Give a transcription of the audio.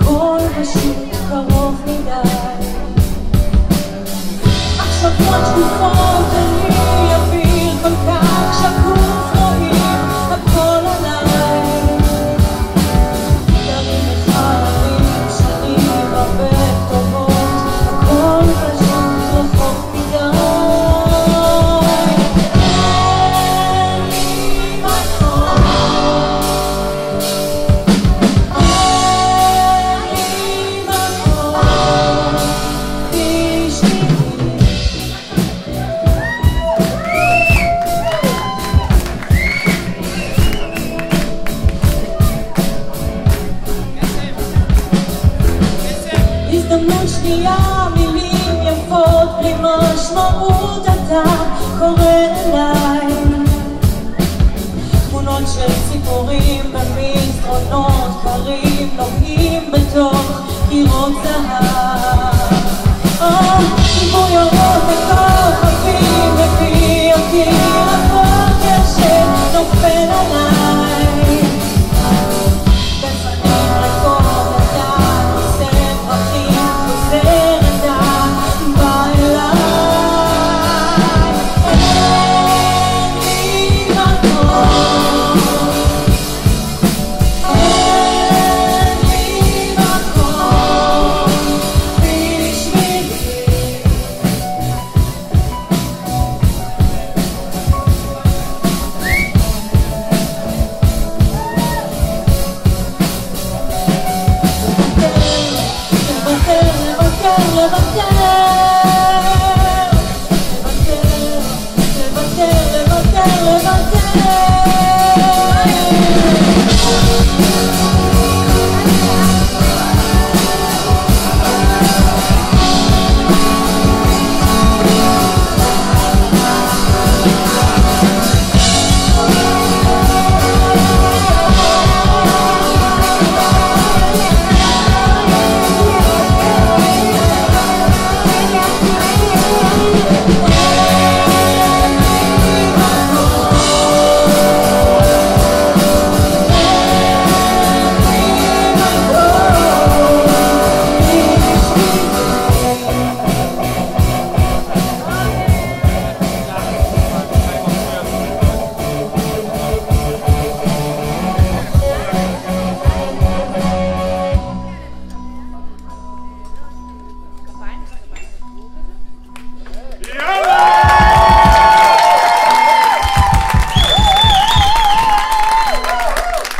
הכל פשוט קרוב מדי. עכשיו עוד שקופות אני אוויר כל כך שקוף, רואים הכל עליי. דרים מחללים שנים הרבה כתובות, הכל פשוט רחוק מדי. הזדמנות שנייה, מילים יפות בלי משמעות, אתה קורא אליי. תמונות של ציפורים במסדרונות קרים נוגעים בתוך קירות זהב. ציפור ירוק וכוכבים מביא אותי לבוקר שנופל עליי. בפנים ריקות אתה נושא פרחים, חוזר אתה בא אליי. אין לי מקום, אין לי מקום בשבילי. לוותר